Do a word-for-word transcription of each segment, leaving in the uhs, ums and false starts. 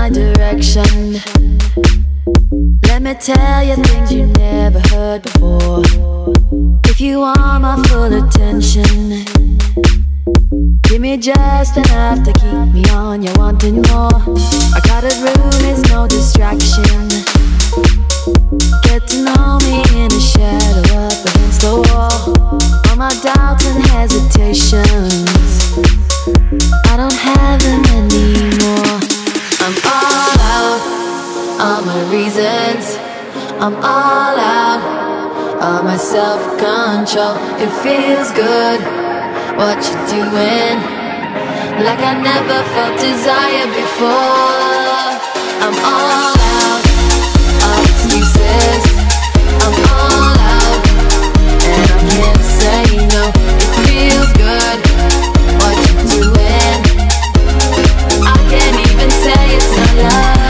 my direction. Let me tell you things you never heard before. If you want my full attention, give me just enough to keep me on your wanting more. A crowded room is no distraction. Get to know me in the shadow up against the wall. All my doubts and hesitations, I don't have them anymore. I'm all out, all my reasons. I'm all out, all my self-control. It feels good, what you're doing, like I never felt desire before. I'm all out, all excuses. I'm all out, and I can't say no. It feels good, what you're doing, I can't even say it's not love.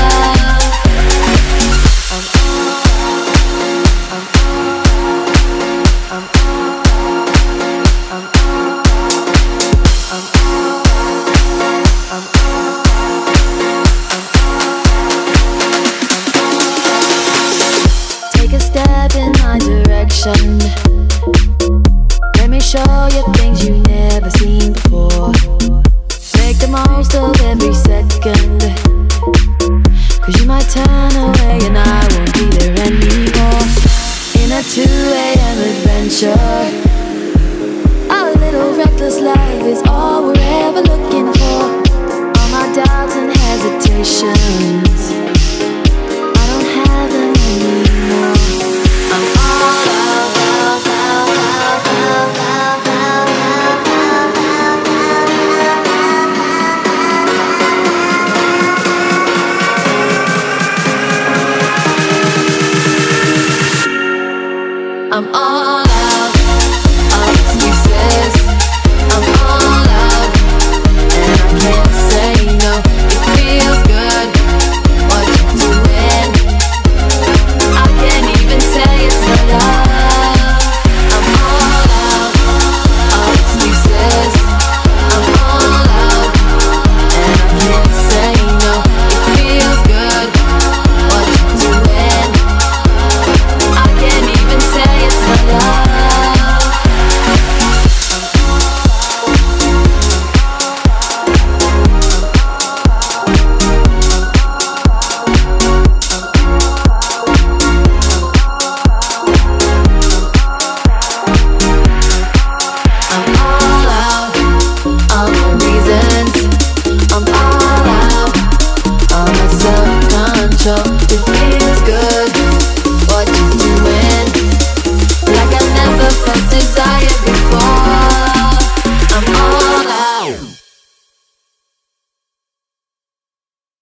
I'm all out, I'm all out, I'm all out, I'm take a step in my direction. Let me show you things you've never seen before. Make the most of every second, cause you might turn away and I won't be there anymore. In a two A M adventure, a little reckless life is all we're ever looking for. All my doubts and hesitations, I don't have them anymore. I'm all out, out, out, out, out, out, out, I'm all out, all excuses. I'm all out, and I can't say no. It feels good, what you're doing, I can't even say it's not love. I'm all out, all excuses. I'm all out, and I can't say no. It feels good, what you're doing, I can't even say it's not love. I'm all out, all my reasons. I'm all out, all my self-control.